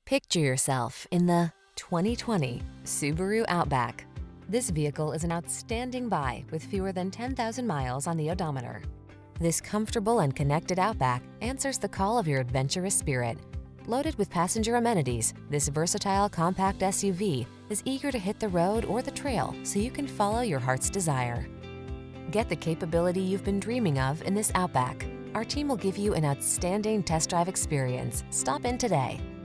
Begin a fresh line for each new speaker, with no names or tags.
Picture yourself in the 2020 Subaru Outback. This vehicle is an outstanding buy with fewer than 10,000 miles on the odometer. This comfortable and connected Outback answers the call of your adventurous spirit. Loaded with passenger amenities, this versatile compact SUV is eager to hit the road or the trail so you can follow your heart's desire. Get the capability you've been dreaming of in this Outback. Our team will give you an outstanding test drive experience. Stop in today.